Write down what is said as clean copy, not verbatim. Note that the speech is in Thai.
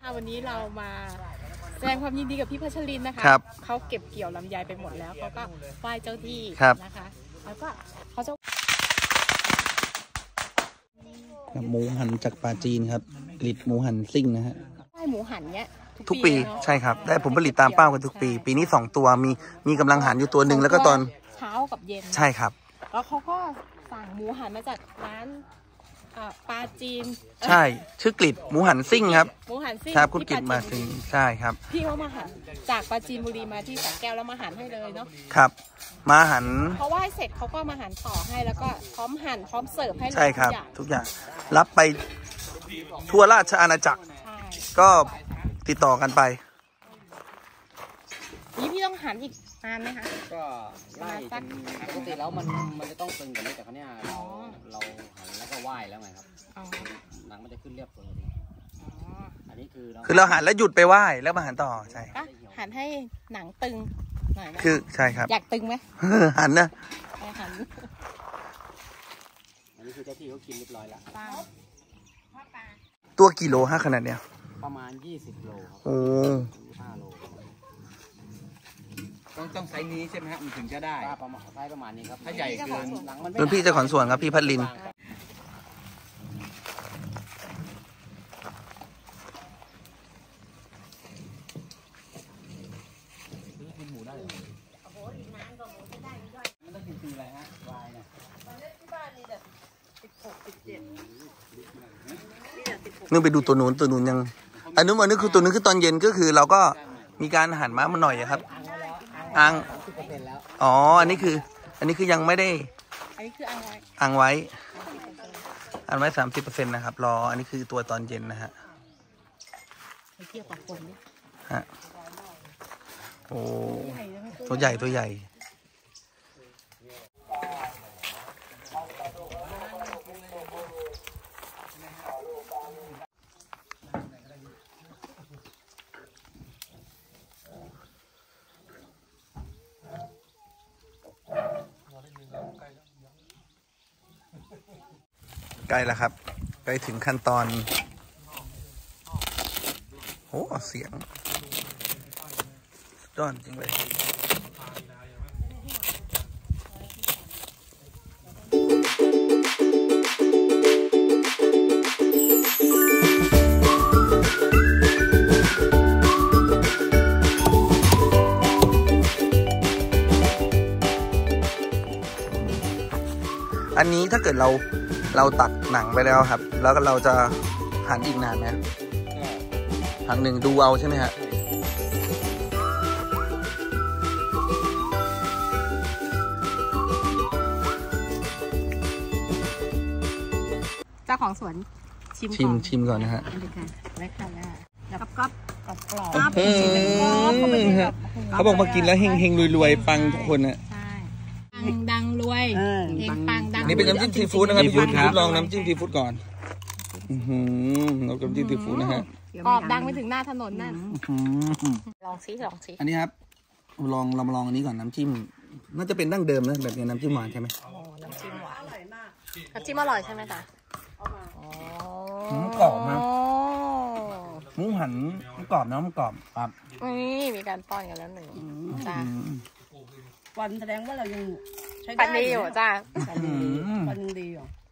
วันนี้เรามาแสดงความยินดีกับพี่พัชรินนะคะเขาเก็บเกี่ยวลำไยไปหมดแล้วเขาก็ไหว้เจ้าที่นะคะแล้วก็เขาจะหมูหันจากปลาจีนครับผลิตหมูหันซิ่งนะฮะได้หมูหันเนี้ยทุกปีใช่ครับได้ผลผลิตตามเป้ากันทุกปีปีนี้2ตัวมีกำลังหันอยู่ตัวหนึ่งแล้วก็ตอนเช้ากับเย็นใช่ครับแล้วเขาก็สั่งหมูหันมาจากร้านปลาจีนใช่ชื่อกลิดหมูหันซิ่งครับหมูหันซิ่งครับคุณกลิดมาซิ่งใช่ครับพี่เขามาหันจากปลาจีนบุรีมาที่สระแก้วแล้วมาหันให้เลยเนาะครับมาหันเพราะว่าเสร็จเขาก็มาหันต่อให้แล้วก็พร้อมหั่นพร้อมเสิร์ฟให้ใช่ครับทุกอย่างรับไปทั่วราชอาณาจักรก็ติดต่อกันไปนี่พี่ต้องหันอีกนานไหมคะก็ไล่ปกติแล้วมันจะต้องตึงกว่านี้แต่ครั้งนี้เราหันแล้วก็ไหว้แล้วไงครับหนังมันจะขึ้นเรียบตัวนี้อันนี้คือเราหันแล้วหยุดไปไหว้แล้วมาหันต่อใช่หันให้หนังตึงหน่อยนะคือใช่ครับอยากตึงไหมหันนะหันอันนี้คือเจ้าที่เขากินเรียบร้อยแล้วตัวกี่โลขนาดเนี้ยประมาณ20 โลครับโอ้ 5 โลต้องไซส์นี้ใช่ไหมครับมันถึงจะได้ประมาณนี้ครับถ้าใหญ่เกินเป็นพี่เจ้าของสวนครับพี่พัชรินนึกไปดูตัวนู้นยังอันนู้นคือตัวนึงคือตอนเย็นก็คือเราก็มีการหั่นม้ามาหน่อยครับอ๋ออันนี้คือยังไม่ได้อันนี้คืออังไว้30%นะครับรออันนี้คือตัวตอนเย็นนะฮะเทียบกับคนนี่ฮะโอ้ตัวใหญ่ใกล้แล้วครับใกล้ถึงขั้นตอนโอ้เสียงสุดยอดจริงเลยอันนี้ถ้าเกิดเราตัดหนังไปแล้วครับแล้วก็เราจะหั่นอีกนานไหมครั้งหนึ่งดูเอาใช่ไหมฮะเจ้าของสวนชิมก่อนนะฮะได้ค่ะแล้วก็กรอบเขาบอกมากินแล้วเฮงรวยปังทุกคนอ่ะดังรวยเฮงปังดังนี่เป็นน้ำจิ้มซีฟู้ดนะครับพี่ยุทธลองน้ำจิ้มซีฟู้ดก่อนเราน้ำจิ้มซีฟู้ดนะฮะกรอบดังไปถึงหน้าถนนนั่นลองซิอันนี้ครับเรามาลองอันนี้ก่อนน้ำจิ้มน่าจะเป็นดั้งเดิมนะแบบนี้น้ำจิ้มหวานใช่ไหมน้ำจิ้มหวานน้ำจิ้มอร่อยใช่ไหมจ๊ะกรอบนะหมูหันกรอบน้ำกรอบครับนี่มีการป้อนกันแล้วหนึ่งจ้าวันแสดงว่าเรายังใช้ได้ปันดีอยู่จ้าปันดีอยู่